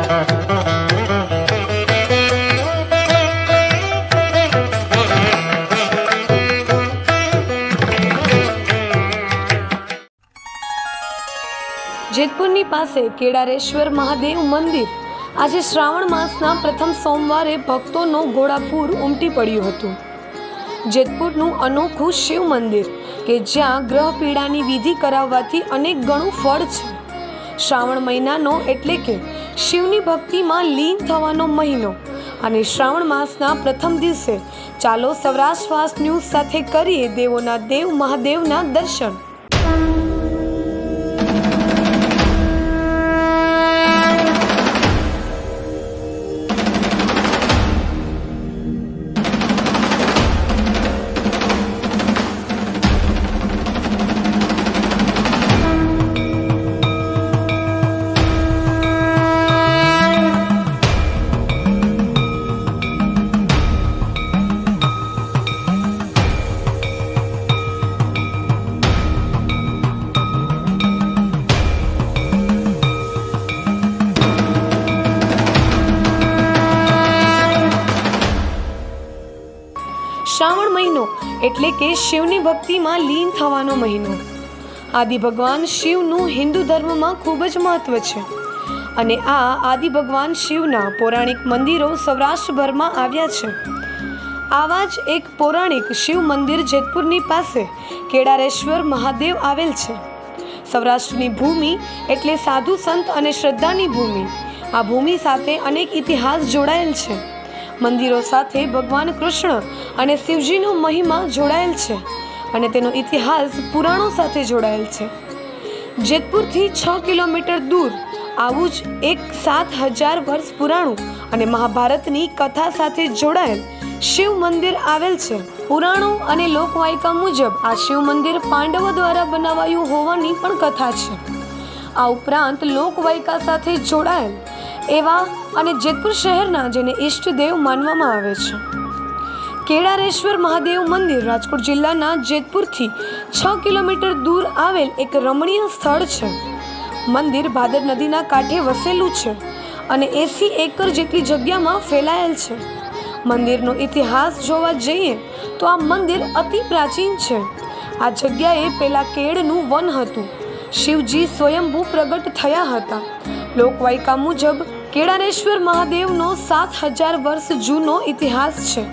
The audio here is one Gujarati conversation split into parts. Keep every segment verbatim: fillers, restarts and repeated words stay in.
જેતપુરની પાસે કેદારેશ્વર મહાદેવ મંદિર આજે શ્રાવણ માસના પ્રથમ સોમવારે ભક્તોનો ઘોડાપૂર ઉમટી પડ્યું હતું। જેતપુરનું અનોખું શિવ મંદિર કે જ્યાં ગ્રહ પીડાની વિધિ કરાવવાથી અનેક ગણું ફળ છે। શ્રાવણ મહિનાનો એટલે કે શિવની ભક્તિમાં લીન થવાનો મહિનો અને શ્રાવણ માસના પ્રથમ દિવસે ચાલો સૌરાષ્ટ્ર ફાસ્ટ ન્યૂઝ સાથે કરીએ દેવોના દેવ મહાદેવના દર્શન। શ્રાવણ મહિનો એટલે કે શિવની ભક્તિમાં લીન થવાનો મહિનો। આદિ ભગવાન શિવનું હિન્દુ ધર્મમાં ખૂબ જ મહત્વ છે અને આ આદિ ભગવાન શિવના પૌરાણિક મંદિરો સૌરાષ્ટ્રભરમાં આવ્યા છે। આવા જ એક પૌરાણિક શિવ મંદિર જેતપુરની પાસે કેદારેશ્વર મહાદેવ આવેલ છે। સૌરાષ્ટ્રની ભૂમિ એટલે સાધુ સંત અને શ્રદ્ધાની ભૂમિ। આ ભૂમિ સાથે અનેક ઇતિહાસ જોડાયેલ છે। મંદિરો સાથે ભગવાન કૃષ્ણ અને શિવજીનો મહિમા જોડાયેલ છે અને તેનો ઇતિહાસ પુરાણો સાથે જોડાયેલ છે। જેતપુરથી છ કિલોમીટર દૂર આવું જ એક સાત હજાર વર્ષ પુરાણું અને મહાભારતની કથા સાથે જોડાયેલ શિવ મંદિર આવેલ છે। પુરાણો અને લોકવાયકા મુજબ આ શિવ મંદિર પાંડવો દ્વારા બનાવાયું હોવાની પણ કથા છે। આ ઉપરાંત લોકવાયકા સાથે જોડાયેલ એવા અને જેતપુર શહેરના જેને ઈષ્ટદેવ માનવામાં આવે છે। કેદારેશ્વર મહાદેવ મંદિર રાજકોટ જિલ્લાના જેતપુરથી છ કિલોમીટર દૂર આવેલ એક રમણીય સ્થળ છે। મંદિર ભાદર નદીના કાંઠે વસેલું છે અને એસી એકર જેટલી જગ્યામાં ફેલાયેલ છે। મંદિરનો ઇતિહાસ જોવા જઈએ તો આ મંદિર અતિ પ્રાચીન છે। આ જગ્યાએ પેલા કેળનું વન હતું। શિવજી સ્વયંભૂ પ્રગટ થયા હતા। લોકવાયકા મુજબ કેદારેશ્વર મહાદેવનો સાત હજાર વર્ષ જૂનો ઇતિહાસ છે।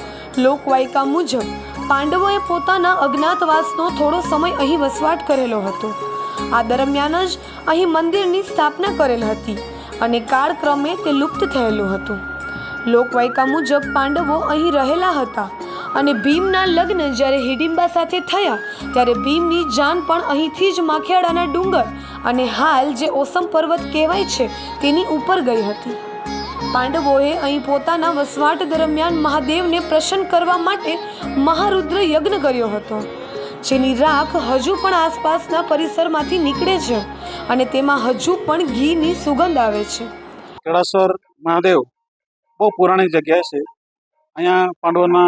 લોકવાયકા મુજબ પાંડવોએ પોતાના અજ્ઞાતવાસનો થોડો સમય અહીં વસવાટ કરેલો હતો। આ દરમિયાન જ અહીં મંદિરની સ્થાપના કરેલ હતી અને કાળક્રમે તે લુપ્ત થયેલું હતું। લોકવાયકા મુજબ પાંડવો અહીં રહેલા હતા અને ભીમના લગ્ન જ્યારે હિડિંબા સાથે થયા ત્યારે ભીમની જાન પણ અહીંથી જ માખિયાળાના ડુંગર અને હાલ જે ઓસમ પર્વત કહેવાય છે તેની ઉપર ગઈ હતી। પાંડવોએ અહીં પોતાના વસવાટ દરમિયાન મહાદેવને પ્રસન્ન કરવા માટે મહારુદ્ર યજ્ઞ કર્યો હતો, જેની રાખ હજુ પણ આસપાસના પરિસરમાંથી નીકળે છે અને તેમાં હજુ પણ ઘીની સુગંધ આવે છે। કેદારેશ્વર મહાદેવ બહુ પુરાણી જગ્યા છે। અહીંયા પાંડવોના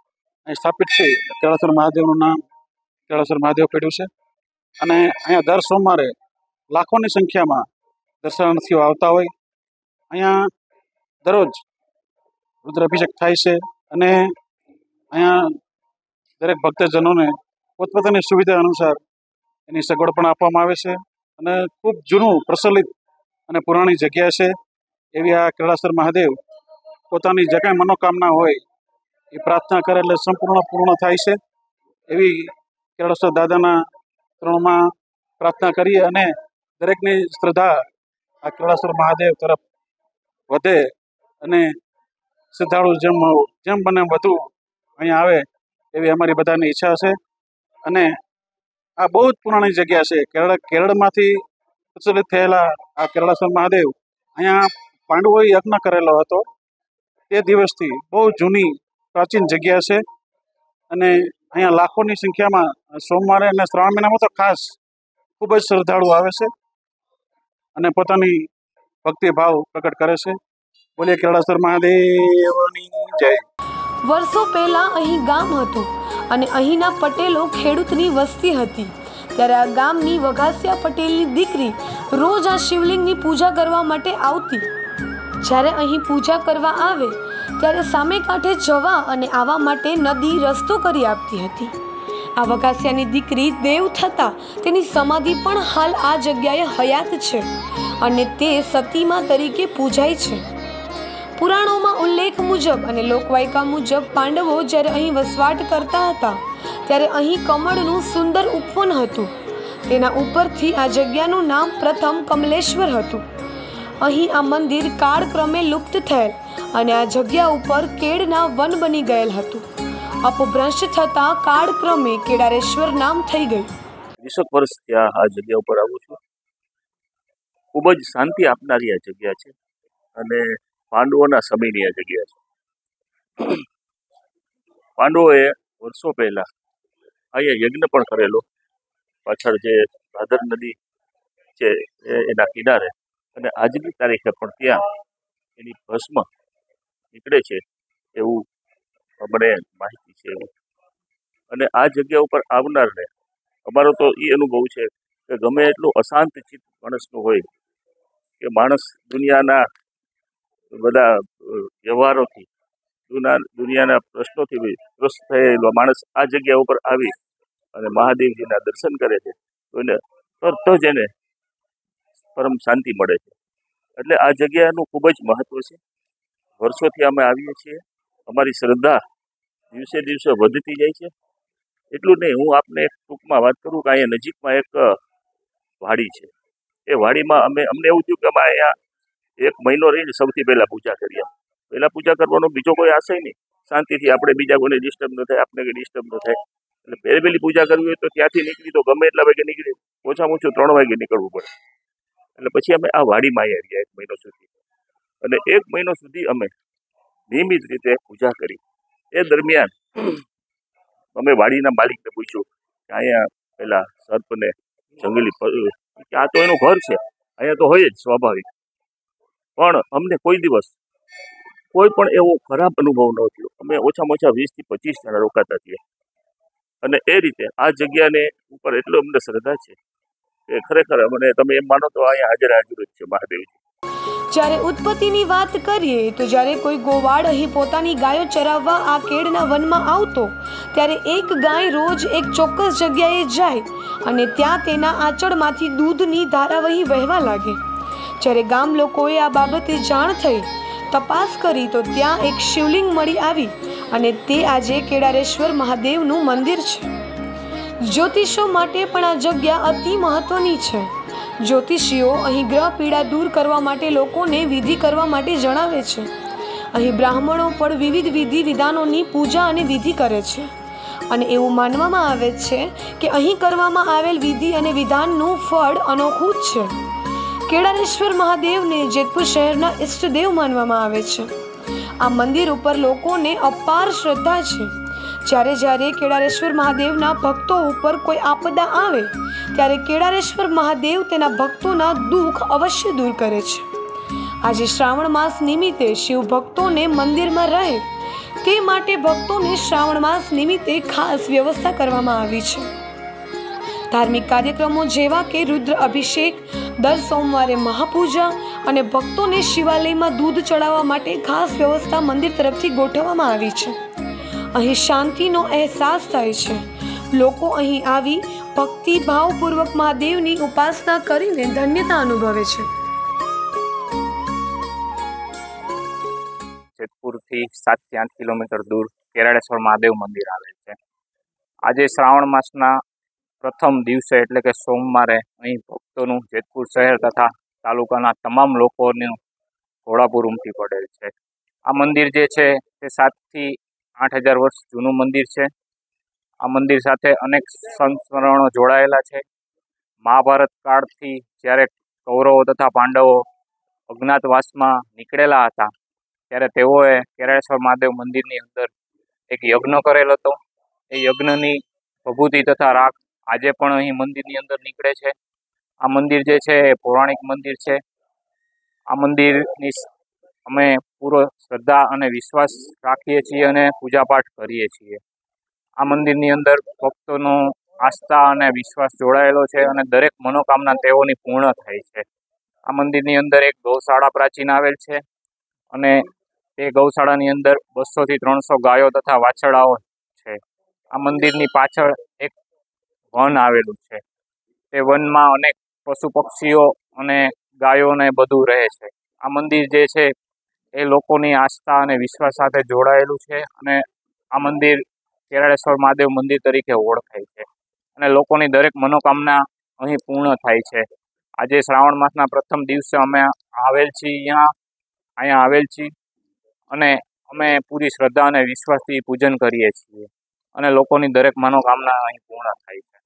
સ્થાપિત છે। કેદારેશ્વર મહાદેવનું નામ કેદારેશ્વર મહાદેવ પડ્યું છે અને અહીંયા દર સોમવારે લાખોની સંખ્યામાં દર્શનાર્થીઓ આવતા હોય। અહીંયા દરરોજ રુદ્રાભિષેક થાય છે અને અહીંયા દરેક ભક્તજનોને પોતપોતાની સુવિધા અનુસાર એની સગવડ પણ આપવામાં આવે છે અને ખૂબ જૂનું પ્રચલિત અને પુરાણી જગ્યા છે એવી આ કેદારેશ્વર મહાદેવ પોતાની જે કાંઈ મનોકામના હોય એ પ્રાર્થના કરે એટલે સંપૂર્ણ પૂર્ણ થાય છે એવી કેદારેશ્વર દાદાના ચરણોમાં પ્રાર્થના કરીએ અને દરેકની શ્રદ્ધા આ કેદારેશ્વર મહાદેવ તરફ વધે અને શ્રદ્ધાળુ જેમ જેમ બને વધુ અહીંયા આવે એવી અમારી બધાની ઈચ્છા છે। અને આ બહુ જ પુરાણી જગ્યા છે। કેરળ કેરળમાંથી પ્રચલિત થયેલા આ કેદારેશ્વર મહાદેવ અહીંયા પાંડવોએ યજ્ઞ કરેલો હતો તે દિવસથી બહુ જૂની પ્રાચીન જગ્યા છે અને અહીંયા લાખોની સંખ્યામાં સોમવારે અને શ્રાવણ મહિનામાં તો ખાસ ખૂબ જ શ્રદ્ધાળુ આવે છે અને પોતાની ભક્તિભાવ પ્રગટ કરે છે। બોલીએ કેદારેશ્વર મહાદેવની જય। વર્ષો પહેલા અહીં ગામ હતું અને અહીંના પટેલો ખેડૂતની વસ્તી હતી ત્યારે આ ગામની વઘાસિયા પટેલની દીકરી રોજ આ શિવલિંગની પૂજા કરવા માટે આવતી જ્યારે અહીં પૂજા કરવા આવે ત્યારે સામે કાંઠે જવા અને આવવા માટે નદી રસ્તો કરી આપતી હતી. આ વઘાસિયાની દીકરી દેવ થતાં તેની સમાધિ પણ હાલ આ જગ્યાએ હયાત છે અને તે સતીમા તરીકે પૂજાય છે. પુરાણોમાં ઉલ્લેખ મુજબ અને લોકવાયકા મુજબ પાંડવો જ્યારે અહીં વસવાટ કરતા હતા ત્યારે અહીં કમળનું સુંદર ઉપવન હતું. તેના ઉપરથી આ જગ્યાનું નામ પ્રથમ કમલેશ્વર હતું. અહીં આ મંદિર કાળક્રમે લુપ્ત થયેલ અને આ જગ્યા ઉપર કેળના વન બની ગયેલ હતું. અપભ્રંશ થતાં કાળક્રમે કેદારેશ્વર નામ થઈ ગયું. વીસેક વર્ષથી આ આ જગ્યા ઉપર આવું છું. ખૂબ જ શાંતિ આપનારી આ જગ્યા છે અને પાંડવોના સમયની આ જગ્યા છે. પાંડવોએ વર્ષો પહેલા અહીંયા યજ્ઞ પણ કરેલો. પાછળ જે ભાદર નદી છે એના કિનારે, અને આજની તારીખે પણ ત્યાં એની ભસ્મ નીકળે છે એવું મને માહિતી છે. અને આ જગ્યા ઉપર આવનારને અમારો તો એ અનુભવ છે કે ગમે એટલું અશાંત ચિત્ત માણસનું હોય, કે માણસ દુનિયાના બધા વ્યવહારોથી દુનિયા દુનિયાના પ્રશ્નોથી ત્રસ્ત થયેલો માણસ આ જગ્યા ઉપર આવી અને મહાદેવજીના દર્શન કરે છે તો એને તરત જ એને પરમ શાંતિ મળે છે. એટલે આ જગ્યાનું ખૂબ જ મહત્વ છે. વર્ષોથી અમે આવીએ છીએ. અમારી શ્રદ્ધા દિવસે દિવસે વધતી જાય છે. એટલું નહીં, હું આપને એક ટૂંકમાં વાત કરું કે અહીંયા નજીકમાં એક વાડી છે. એ વાડીમાં અમે અમને એવું થયું કે અમે અહીંયા એક મહિનો રહીને સૌથી પહેલાં પૂજા કરીએ. પહેલાં પૂજા કરવાનો બીજો કોઈ આશય નહીં, શાંતિથી આપણે બીજા કોઈને ડિસ્ટર્બ ન થાય, આપણે કંઈ ડિસ્ટર્બ ન થાય. એટલે પહેલી પહેલી પૂજા કરવી હોય તો ત્યાંથી નીકળી તો ગમે એટલા વાગે નીકળી, ઓછામાં ઓછું ત્રણ વાગે નીકળવું પડે. એટલે પછી અમે આ વાડીમાં આવ્યા રહ્યા એક મહિનો સુધી, અને એક મહિનો સુધી અમે નિયમિત રીતે પૂજા કરી. એ દરમિયાન અમે વાડીના માલિકને પૂછ્યું કે અહીંયા પેલા સર્પને જંગલી કે આ તો એનું ઘર છે, અહીંયા તો હોય જ સ્વાભાવિક, પણ અમને કોઈ દિવસ કોઈ પણ એવો ખરાબ અનુભવ ન થયો. અમે ઓછામાં ઓછા વીસથી પચીસ જણા રોકાતા થયા. અને એ રીતે આ જગ્યાને ઉપર એટલો અમને શ્રદ્ધા છે કે ખરેખર મને તમે એમ માનો તો અહીંયા હાજર હાજર જ છે મહાદેવજી. જ્યારે ઉત્પત્તિની વાત કરીએ તો જ્યારે કોઈ ગોવાળ અહીં પોતાની ગાયો ચરાવવા આ કેળના વનમાં આવતો ત્યારે એક ગાય રોજ એક ચોક્કસ જગ્યાએ જાય અને ત્યાં તેના આંચળમાંથી દૂધની ધારા વહી વહેવા લાગે. જ્યારે ગામ લોકોએ આ બાબતે જાણ થઈ, તપાસ કરી તો ત્યાં એક શિવલિંગ મળી આવી અને તે આજે કેદારેશ્વર મહાદેવનું મંદિર છે. જ્યોતિષો માટે પણ આ જગ્યા અતિ મહત્વની છે. જ્યોતિષીઓ અહીં ગ્રહ પીડા દૂર કરવા માટે લોકોને વિધિ કરવા માટે જણાવે છે. અહીં બ્રાહ્મણો પણ વિવિધ વિધિ વિધાનોની પૂજા અને વિધિ કરે છે અને એવું માનવામાં આવે છે કે અહીં કરવામાં આવેલ વિધિ અને વિધાનનું ફળ અનોખું જ છે. કેદારેશ્વર મહાદેવને જેતપુર શહેરના ઈષ્ટદેવ માનવામાં આવે છે. આ મંદિર ઉપર લોકોને અપાર શ્રદ્ધા છે. જ્યારે જ્યારે કેદારેશ્વર મહાદેવના ભક્તો ઉપર કોઈ આપદા આવે ત્યારે કેદારેશ્વર મહાદેવ તેના ભક્તોના દુઃખ અવશ્ય દૂર કરે છે. આજે શ્રાવણ માસ નિમિત્તે શિવ ભક્તોને મંદિરમાં રહે તે માટે ભક્તોને શ્રાવણ માસ નિમિત્તે ખાસ વ્યવસ્થા કરવામાં આવી છે. ધાર્મિક કાર્યક્રમો જેવા કે રુદ્ર અભિષેક, દર સોમવારે મહાપૂજા અને ભક્તોને શિવાલયમાં દૂધ ચડાવવા માટે ખાસ વ્યવસ્થા મંદિર તરફથી ગોઠવવામાં આવી છે. અહીં શાંતિનો અહેસાસ થાય છે. લોકો અહીં આવી ભક્તિભાવપૂર્વક મહાદેવની ઉપાસના કરીને ધન્યતા અનુભવે છે. જેતપુરથી સાતથી આઠ કિલોમીટર દૂર કેદારેશ્વર મહાદેવ મંદિર આવેલ છે. આજે શ્રાવણ માસના પ્રથમ દિવસે એટલે કે સોમવારે અહીં ભક્તોનું જેતપુર શહેર તથા તાલુકાના તમામ લોકોનું ઘોડાપુર ઉમટી પડેલ છે. આ મંદિર જે છે તે સાતથી આઠ હજાર વર્ષ જૂનું મંદિર છે. આ મંદિર સાથે અનેક સંસ્મરણો જોડાયેલા છે. મહાભારત કાળથી જ્યારે કૌરવો તથા પાંડવો અજ્ઞાતવાસમાં નીકળેલા હતા ત્યારે તેઓએ કેદારેશ્વર મહાદેવ મંદિરની અંદર એક યજ્ઞ કરેલ હતો. એ યજ્ઞની ભભૂતિ તથા રાખ આજે પણ અહીં મંદિરની અંદર નીકળે છે. આ મંદિર જે છે એ પૌરાણિક મંદિર છે. આ મંદિરની અમે પૂરો શ્રદ્ધા અને વિશ્વાસ રાખીએ છીએ અને પૂજાપાઠ કરીએ છીએ. આ મંદિરની અંદર ભક્તોનો આસ્થા અને વિશ્વાસ જોડાયેલો છે અને દરેક મનોકામના તેઓની પૂર્ણ થાય છે. આ મંદિરની અંદર એક ગૌશાળા પ્રાચીન આવેલ છે અને તે ગૌશાળાની અંદર બસોથી ત્રણસો ગાયો તથા વાછરડાઓ છે. આ મંદિરની પાછળ એક વન આવેલું છે. તે વનમાં અનેક પશુ પક્ષીઓ અને ગાયોને બધું રહે છે. આ મંદિર જે છે એ લોકોની આસ્થા અને વિશ્વાસ સાથે જોડાયેલું છે અને આ મંદિર કેરાળેશ્વર મહાદેવ મંદિર તરીકે ઓળખાય છે અને લોકોની દરેક મનોકામના અહીં પૂર્ણ થાય છે. આજે શ્રાવણ માસના પ્રથમ દિવસે અમે આવેલ છીએ અહીંયા અહીંયા આવેલ છીએ અને અમે પૂરી શ્રદ્ધા અને વિશ્વાસથી પૂજન કરીએ છીએ અને લોકોની દરેક મનોકામના અહીં પૂર્ણ થાય છે.